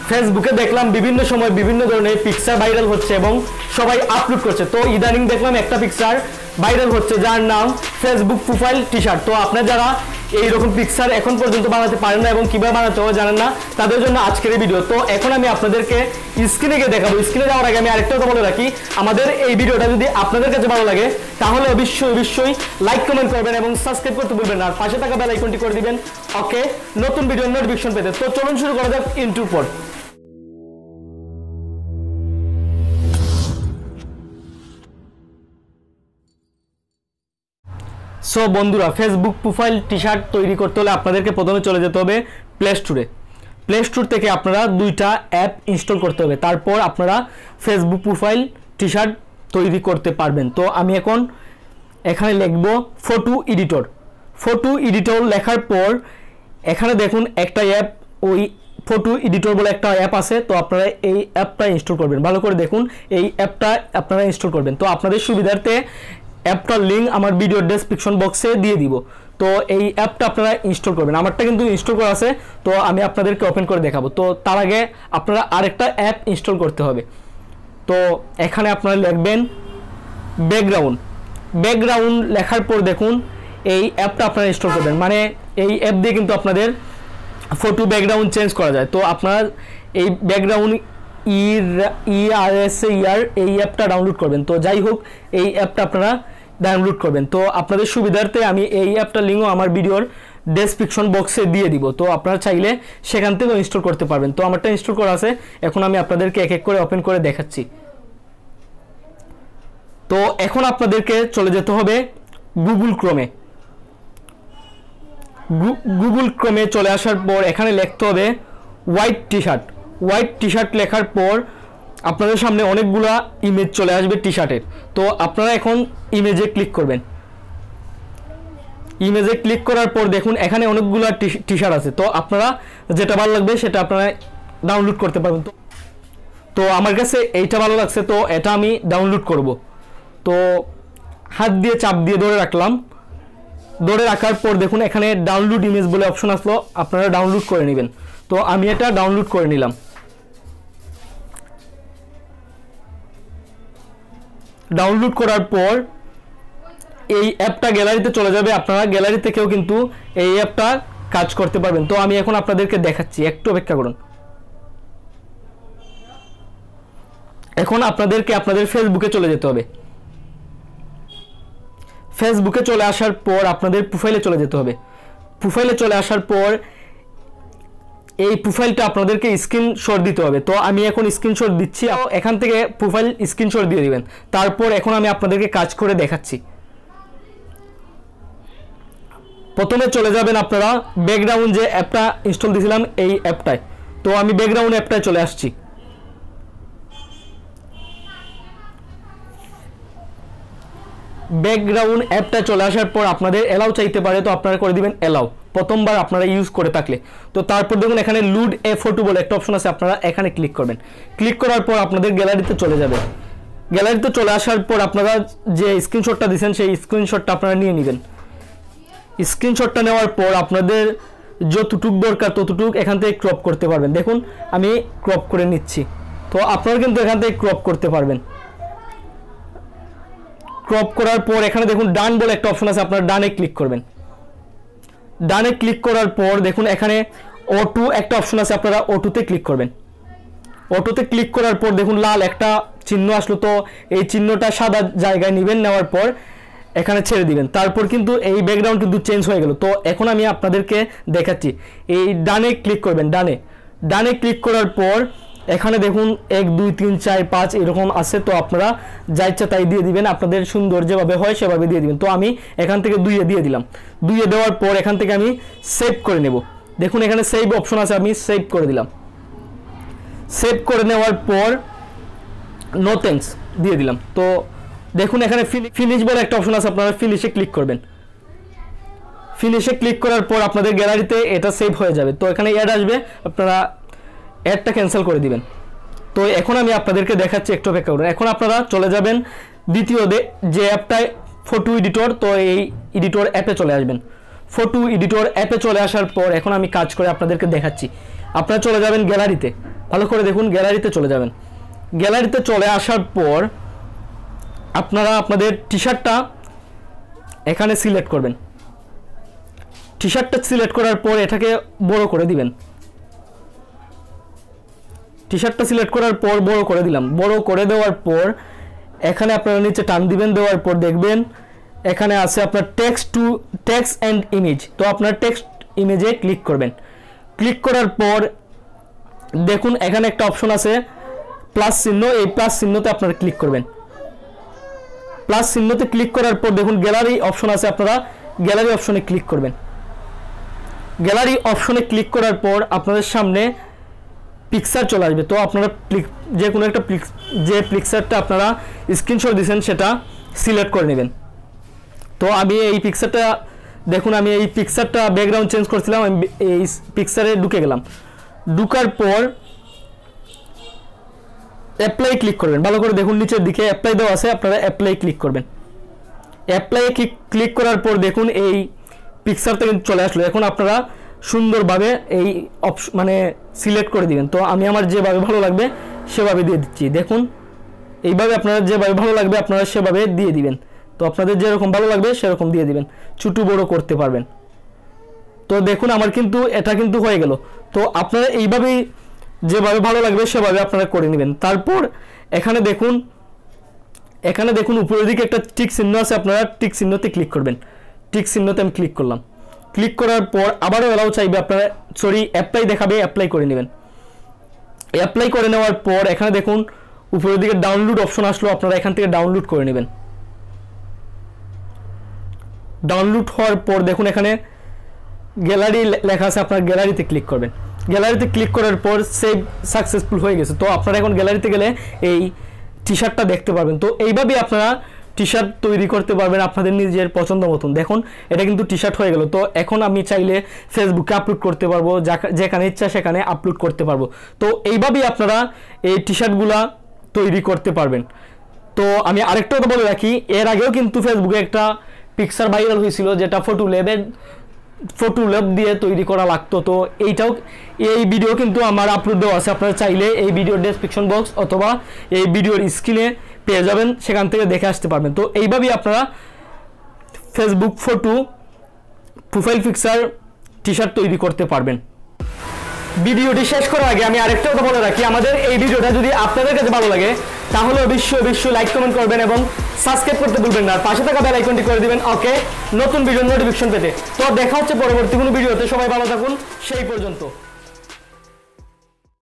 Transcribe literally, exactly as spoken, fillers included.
ফেসবুকে দেখলাম বিভিন্ন সময় বিভিন্ন ধরনের পিকচার ভাইরাল হচ্ছে এবং সবাই আপলোড করছে। তো ইদানিং দেখলাম একটা পিকচার ভাইরাল হচ্ছে যার নাম ফেসবুক প্রোফাইল টি শার্ট। তো আপনারা যারা এইরকম পিকচার এখন পর্যন্ত বানাতে পারেন না এবং কীভাবে বানাতে হবে জানেন না, তাদের জন্য আজকের এই ভিডিও। তো এখন আমি আপনাদেরকে স্ক্রিনে গিয়ে দেখাবো। স্ক্রিনে যাওয়ার আগে আমি আরেকটা কথা বলে রাখি, আমাদের এই ভিডিওটা যদি আপনাদের কাছে ভালো লাগে তাহলে অবশ্যই অবশ্যই লাইক কমেন্ট করবেন এবং সাবস্ক্রাইব করতে ভুলবেন না, আর পাশে থাকা বেল আইকনটি করে দিবেন ওকে নতুন ভিডিও নোটিফিকেশন পেতে। তো চলুন শুরু করা যাক ইন্ট্রোর পর। সো বন্ধুরা, ফেসবুক প্রোফাইল টি শার্ট তৈরি করতে হলে আপনাদেরকে প্রথমে চলে যেতে হবে প্লে স্টোরে। প্লে স্টোর থেকে আপনারা দুইটা অ্যাপ ইনস্টল করতে হবে, তারপর আপনারা ফেসবুক প্রোফাইল টি শার্ট তৈরি করতে পারবেন। তো আমি এখন এখানে লিখব ফটো এডিটর। ফটো এডিটর লেখার পর এখানে দেখুন একটা অ্যাপ, ওই ফটো এডিটর বলে একটা অ্যাপ আছে। তো আপনারা এই অ্যাপটা ইনস্টল করবেন, ভালো করে দেখুন এই অ্যাপটা আপনারা ইনস্টল করবেন। তো আপনাদের সুবিধার্থে অ্যাপটার লিঙ্ক আমার ভিডিও ডেসক্রিপশন বক্সে দিয়ে দিব। তো এই অ্যাপটা আপনারা ইনস্টল করবেন, আমারটা কিন্তু ইনস্টল করা আছে, তো আমি আপনাদেরকে ওপেন করে দেখাবো। তো তার আগে আপনারা আরেকটা অ্যাপ ইনস্টল করতে হবে। তো এখানে আপনারা লিখবেন ব্যাকগ্রাউন্ড। ব্যাকগ্রাউন্ড লেখার পর দেখুন এই অ্যাপটা আপনারা ইনস্টল করবেন, মানে এই অ্যাপ দিয়ে কিন্তু আপনাদের ফটো ব্যাকগ্রাউন্ড চেঞ্জ করা যায়। তো আপনারা এই ব্যাকগ্রাউন্ড ই ই আর এস ইয়ার এই অ্যাপটা ডাউনলোড করবেন। তো যাই হোক এই অ্যাপটা আপনারা ডাউনলোড করবেন। তো আপনাদের সুবিধার্থে আমি এই অ্যাপটার লিঙ্কও আমার ভিডিওর ডেসক্রিপশন বক্সে দিয়ে দিব, তো আপনারা চাইলে সেখান থেকেও ইনস্টল করতে পারবেন। তো আমারটা ইনস্টল করা আছে, এখন আমি আপনাদেরকে এক এক করে ওপেন করে দেখাচ্ছি। তো এখন আপনাদেরকে চলে যেতে হবে গুগল ক্রোমে। গুগল ক্রোমে চলে আসার পর এখানে লিখতে হবে white T shirt. White T shirt লেখার পর আপনাদের সামনে অনেকগুলা ইমেজ চলে আসবে টি শার্টের। তো আপনারা এখন ইমেজে ক্লিক করবেন। ইমেজে ক্লিক করার পর দেখুন এখানে অনেকগুলা টি শার্ট আছে, তো আপনারা যেটা ভালো লাগবে সেটা আপনারা ডাউনলোড করতে পারবেন। তো তো আমার কাছে এইটা ভালো লাগছে, তো এটা আমি ডাউনলোড করব। তো হাত দিয়ে চাপ দিয়ে ধরে রাখলাম। ধরে রাখার পর দেখুন এখানে ডাউনলোড ইমেজ বলে অপশন আসলো, আপনারা ডাউনলোড করে নেবেন। তো আমি এটা ডাউনলোড করে নিলাম। ডাউনলোড করার পর এই অ্যাপটা গ্যালারিতে চলে যাবে, আপনারা গ্যালারি থেকেও কিন্তু এই অ্যাপটা কাজ করতে পারবেন। তো আমি এখন আপনাদেরকে দেখাচ্ছি, একটু অপেক্ষা করুন। এখন আপনাদেরকে আপনাদের ফেসবুকে চলে যেতে হবে। ফেসবুকে চলে আসার পর আপনাদের প্রোফাইলে চলে যেতে হবে। প্রোফাইলে চলে আসার পর এই প্রোফাইলটা আপনাদেরকে স্ক্রিনশট দিতে হবে। তো আমি এখন স্ক্রিনশট দিচ্ছি, এখান থেকে প্রোফাইল স্ক্রিনশট দিয়ে দিবেন। তারপর এখন আমি আপনাদেরকে কাজ করে দেখাচ্ছি। প্রথমে চলে যাবেন আপনারা ব্যাকগ্রাউন্ড যে অ্যাপটা ইনস্টল দিয়েছিলাম এই অ্যাপটায়। তো আমি ব্যাকগ্রাউন্ড অ্যাপটায় চলে আসছি। ব্যাকগ্রাউন্ড অ্যাপটা চলে আসার পর আপনাদের অ্যালাউ চাইতে পারে, তো আপনারা করে দিবেন অ্যালাউ প্রথমবার আপনারা ইউজ করে থাকলে। তো তারপর দেখুন এখানে লুড এ ফটো বলে একটা অপশন আছে, আপনারা এখানে ক্লিক করবেন। ক্লিক করার পর আপনাদের গ্যালারিতে চলে যাবে। গ্যালারিতে চলে আসার পর আপনারা যে স্ক্রিনশটটা দিয়েছেন সেই স্ক্রিনশটটা আপনারা নিয়ে নেবেন। স্ক্রিনশটটা নেওয়ার পর আপনাদের যতটুক দরকার ততটুক এখান থেকে ক্রপ করতে পারবেন। দেখুন আমি ক্রপ করে নিচ্ছি। তো আপনারা কিন্তু এখান থেকে ক্রপ করতে পারবেন। ক্রপ করার পর এখানে দেখুন ডান বলে একটা অপশন আছে, আপনারা ডানে ক্লিক করবেন। ডানে ক্লিক করার পর দেখুন এখানে অটো একটা অপশন আছে, আপনারা অটোতে ক্লিক করবেন। অটোতে ক্লিক করার পর দেখুন লাল একটা চিহ্ন আসলো, তো এই চিহ্নটা সাদা জায়গায় নেবেন, নেওয়ার পর এখানে ছেড়ে দিবেন। তারপর কিন্তু এই ব্যাকগ্রাউন্ড কিন্তু চেঞ্জ হয়ে গেল। তো এখন আমি আপনাদেরকে দেখাচ্ছি, এই ডানে ক্লিক করবেন। ডানে ডানে ক্লিক করার পর এখানে দেখুন এক দুই তিন চার পাঁচ এরকম আছে, তো আপনারা যা ইচ্ছা তাই দিয়ে দিবেন, আপনাদের সুন্দর যেভাবে হয় সেভাবে দিয়ে দিবেন। তো আমি এখান থেকে দুইয়ে দিয়ে দিলাম। দুইয়ে দেওয়ার পর এখান থেকে আমি সেভ করে নেব। দেখুন এখানে সেভ অপশন আছে, আমি সেভ করে দিলাম। সেভ করে নেওয়ার পর নো থ্যাঙ্কস দিয়ে দিলাম। তো দেখুন এখানে ফিনিশ বলে একটা অপশন আছে, আপনারা ফিনিশে ক্লিক করবেন। ফিনিশে ক্লিক করার পর আপনাদের গ্যালারিতে এটা সেভ হয়ে যাবে। তো এখানে অ্যাড আসবে, আপনারা অ্যাডটা ক্যান্সেল করে দিবেন। তো এখন আমি আপনাদেরকে দেখাচ্ছি, একটু অপেক্ষা করুন। এখন আপনারা চলে যাবেন দ্বিতীয় যে অ্যাপটায় ফটো এডিটর, তো এই এডিটর অ্যাপে চলে আসবেন। ফটো এডিটর অ্যাপে চলে আসার পর এখন আমি কাজ করে আপনাদেরকে দেখাচ্ছি। আপনারা চলে যাবেন গ্যালারিতে। ভালো করে দেখুন, গ্যালারিতে চলে যাবেন। গ্যালারিতে চলে আসার পর আপনারা আপনাদের টি শার্টটা এখানে সিলেক্ট করবেন। টি শার্টটা সিলেক্ট করার পর এটাকে বড় করে দিবেন। টি শার্টটা সিলেক্ট করার পর বড় করে দিলাম। বড় করে দেওয়ার পর এখানে আপনারা নিচে টান দিবেন। দেওয়ার পর দেখবেন এখানে আছে আপনার text to text and image. তো আপনার টেক্সট ইমেজে ক্লিক করবেন। ক্লিক করার পর দেখুন এখানে একটা অপশন আছে প্লাস চিহ্ন, এই প্লাস চিহ্নতে আপনারা ক্লিক করবেন। প্লাস চিহ্নতে ক্লিক করার পর দেখুন গ্যালারি অপশন আছে, আপনারা গ্যালারি অপশনে ক্লিক করবেন। গ্যালারি অপশনে ক্লিক করার পর আপনাদের সামনে পিকচার চলে আসবে। তো আপনারা যে কোনো একটা যে পিকচারটা আপনারা স্ক্রিনশট দিয়েছেন সেটা সিলেক্ট করে নেবেন। তো আমি এই পিকচারটা দেখুন, আমি এই পিকচারটা ব্যাকগ্রাউন্ড চেঞ্জ করছিলাম, আমি এই পিকচারে ঢুকে গেলাম। ঢুকার পর অ্যাপ্লাই ক্লিক করবেন। ভালো করে দেখুন নিচের দিকে অ্যাপ্লাই দেওয়া আছে, আপনারা অ্যাপ্লাই ক্লিক করবেন। অ্যাপ্লাই ক্লিক করার পর দেখুন এই পিকচারটা কিন্তু চলে আসলো। এখন আপনারা সুন্দরভাবে এই অপশন মানে সিলেক্ট করে দিবেন। তো আমি আমার যেভাবে ভালো লাগবে সেভাবে দিয়ে দিচ্ছি। দেখুন এইভাবে আপনারা যেভাবে ভালো লাগবে আপনারা সেভাবে দিয়ে দিবেন। তো আপনাদের যেরকম ভালো লাগবে সেরকম দিয়ে দিবেন, ছোটো বড়ো করতে পারবেন। তো দেখুন আমার কিন্তু এটা কিন্তু হয়ে গেল। তো আপনারা এইভাবেই যেভাবে ভালো লাগবে সেভাবে আপনারা করে নেবেন। তারপর এখানে দেখুন এখানে দেখুন উপরের দিকে একটা টিক চিহ্ন আছে, আপনারা টিক চিহ্নতে ক্লিক করবেন। টিক চিহ্নতে আমি ক্লিক করলাম। ক্লিক করার পর আবারও এলাও চাইবে, আপনারা সরি অ্যাপ্লাই দেখাবে, অ্যাপ্লাই করে নেবেন। অ্যাপ্লাই করে নেওয়ার পর এখানে দেখুন উপরের দিকে ডাউনলোড অপশন আসলো, আপনারা এখান থেকে ডাউনলোড করে নেবেন। ডাউনলোড হওয়ার পর দেখুন এখানে গ্যালারি লেখা আছে, আপনার গ্যালারিতে ক্লিক করবেন। গ্যালারিতে ক্লিক করার পর সেভ সাকসেসফুল হয়ে গেছে। তো আপনারা এখন গ্যালারিতে গেলে এই টি শার্টটা দেখতে পারবেন। তো এইভাবেই আপনারা টি শার্ট তৈরি করতে পারবেন আপনাদের নিজের পছন্দ মতন। দেখুন এটা কিন্তু টি শার্ট হয়ে গেল। তো এখন আমি চাইলে ফেসবুকে আপলোড করতে পারবো, যেখানে ইচ্ছা সেখানে আপলোড করতে পারবো। তো এইভাবেই আপনারা এই টি শার্টগুলা তৈরি করতে পারবেন। তো আমি আরেকটা কথা বলে রাখি, এর আগেও কিন্তু ফেসবুকে একটা পিকচার ভাইরাল হয়েছিল যেটা ফটো লেবের ফটো লেব দিয়ে তৈরি করা লাগতো। তো এইটাও এই ভিডিও কিন্তু আমার আপলোড দেওয়া আছে, আপনারা চাইলে এই ভিডিওর ডেসক্রিপশন বক্স অথবা এই ভিডিওর স্ক্রিনে পেয়ে যাবেন, সেখান থেকে দেখে আসতে পারবেন। তো এইভাবেই আপনারা Facebook photo profile picture T shirt তৈরি করতে পারবেন। ভিডিওটি শেষ করার আগে আমি আরেকটা কথা বলে রাখি, আমাদের এই ভিডিওটা যদি আপনাদের কাছে ভালো লাগে তাহলে অবশ্যই অবশ্যই লাইক কমেন্ট করবেন এবং সাবস্ক্রাইব করতে ভুলবেন না। আর পাশে থাকা বেল আইকনটি করে দিবেন ওকে নতুন ভিডিও নোটিফিকেশন পেতে। তো দেখা হচ্ছে পরবর্তী কোনো ভিডিওতে। সবাই ভালো থাকুন সেই পর্যন্ত।